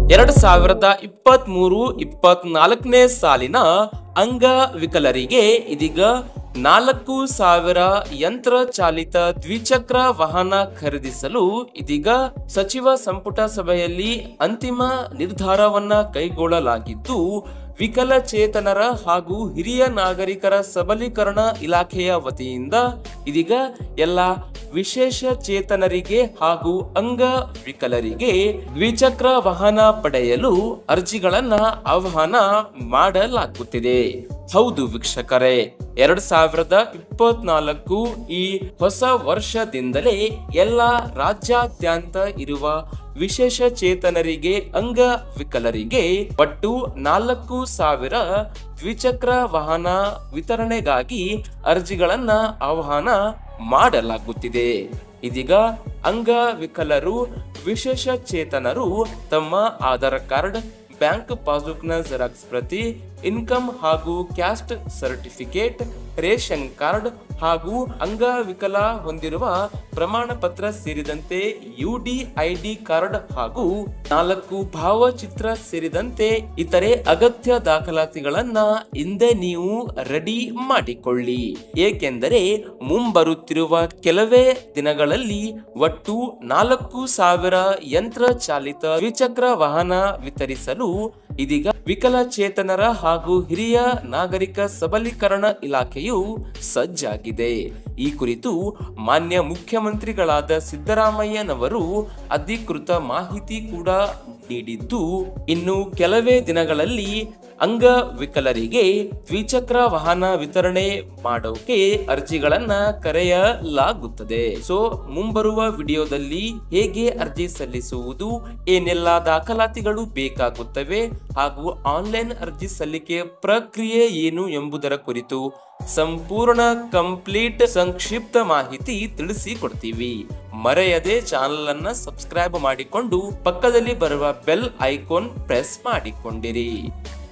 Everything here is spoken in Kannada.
2023-24ನೇ ಸಾಲಿನ ಅಂಗವಿಕಲರಿಗೆ ಇದೀಗ 4,000 ಯಂತ್ರ ಚಾಲಿತ ದ್ವಿಚಕ್ರ ವಾಹನ ಖರೀದಿಸಲು ಇದೀಗ ಸಚಿವ ಸಂಪುಟ ಸಭೆಯಲ್ಲಿ ಅಂತಿಮ ನಿರ್ಧಾರವನ್ನ ಕೈಗೊಳ್ಳಲಾಗಿದ್ದು, ವಿಕಲಚೇತನರ ಹಾಗೂ ಹಿರಿಯ ನಾಗರಿಕರ ಸಬಲೀಕರಣ ಇಲಾಖೆಯ ವತಿಯಿಂದ ಇದೀಗ ಎಲ್ಲ ವಿಶೇಷ ಚೇತನರಿಗೆ ಹಾಗೂ ಅಂಗವಿಕಲರಿಗೆ ದ್ವಿಚಕ್ರ ವಾಹನ ಪಡೆಯಲು ಅರ್ಜಿಗಳನ್ನ ಆಹ್ವಾನ ಮಾಡಲಾಗುತ್ತಿದೆ. ಹೌದು ವೀಕ್ಷಕರೇ, 2024 ಈ ಹೊಸ ವರ್ಷದಿಂದಲೇ ಎಲ್ಲ ರಾಜ್ಯಾದ್ಯಂತ ಇರುವ ವಿಶೇಷ ಚೇತನರಿಗೆ ಅಂಗವಿಕಲರಿಗೆ ಒಟ್ಟು 4,000 ದ್ವಿಚಕ್ರ ವಾಹನ ವಿತರಣೆಗಾಗಿ ಅರ್ಜಿಗಳನ್ನ ಆಹ್ವಾನ ಮಾಡಲಾಗುತ್ತಿದೆ. ಇದೀಗ ಅಂಗವಿಕಲರು, ವಿಶೇಷ ಚೇತನರು ತಮ್ಮ ಆಧಾರ್ ಕಾರ್ಡ್, ಬ್ಯಾಂಕ್ ಪಾಸ್ಬುಕ್ನ ಜೆರಾಕ್ಸ್ ಪ್ರತಿ, ಇನ್ಕಮ್ ಹಾಗೂ ಕ್ಯಾಸ್ಟ್ ಸರ್ಟಿಫಿಕೇಟ್, ರೇಷನ್ ಕಾರ್ಡ್ ಹಾಗೂ ಅಂಗವಿಕಲ ಹೊಂದಿರುವ ಪ್ರಮಾಣ ಪತ್ರ ಸೇರಿದಂತೆ UDID ಕಾರ್ಡ್ ಹಾಗೂ 4 ಭಾವಚಿತ್ರ ಸೇರಿದಂತೆ ಇತರೆ ಅಗತ್ಯ ದಾಖಲಾತಿಗಳನ್ನ ಹಿಂದೆ ನೀವು ರೆಡಿ ಮಾಡಿಕೊಳ್ಳಿ. ಏಕೆಂದರೆ ಮುಂಬರುತ್ತಿರುವ ಕೆಲವೇ ದಿನಗಳಲ್ಲಿ ಒಟ್ಟು 4,000 ಯಂತ್ರ ಚಾಲಿತ ದ್ವಿಚಕ್ರ ವಾಹನ ವಿತರಿಸಲು ಇದೀಗ ವಿಕಲಚೇತನರ ಹಾಗೂ ಹಿರಿಯ ನಾಗರಿಕ ಸಬಲೀಕರಣ ಇಲಾಖೆಯು ಸಜ್ಜಾಗಿದೆ. ಈ ಕುರಿತು ಮಾನ್ಯ ಮುಖ್ಯಮಂತ್ರಿಗಳಾದ ಸಿದ್ದರಾಮಯ್ಯನವರು ಅಧಿಕೃತ ಮಾಹಿತಿ ಕೂಡ ನೀಡಿದ್ದು, ಇನ್ನು ಕೆಲವೇ ದಿನಗಳಲ್ಲಿ ಅಂಗವಿಕಲರಿಗೆ ದ್ವಿಚಕ್ರ ವಾಹನ ವಿತರಣೆ ಮಾಡೋಕೆ ಅರ್ಜಿಗಳನ್ನ ಕರೆಯಲಾಗುತ್ತದೆ. ಸೊ ಮುಂಬರುವ ವಿಡಿಯೋದಲ್ಲಿ ಹೇಗೆ ಅರ್ಜಿ ಸಲ್ಲಿಸುವುದು, ಏನೆಲ್ಲ ದಾಖಲಾತಿಗಳು ಬೇಕಾಗುತ್ತವೆ ಹಾಗೂ ಆನ್ಲೈನ್ ಅರ್ಜಿ ಸಲ್ಲಿಕೆ ಪ್ರಕ್ರಿಯೆ ಏನು ಎಂಬುದರ ಕುರಿತು ಸಂಪೂರ್ಣ ಕಂಪ್ಲೀಟ್ ಸಂಕ್ಷಿಪ್ತ ಮಾಹಿತಿ ತಿಳಿಸಿಕೊಡ್ತೀವಿ. ಮರೆಯದೆ ಚಾನಲ್ ಅನ್ನ ಸಬ್ಸ್ಕ್ರೈಬ್ ಮಾಡಿಕೊಂಡು ಪಕ್ಕದಲ್ಲಿ ಬರುವ ಬೆಲ್ ಐಕಾನ್ ಪ್ರೆಸ್ ಮಾಡಿಕೊಂಡಿರಿ.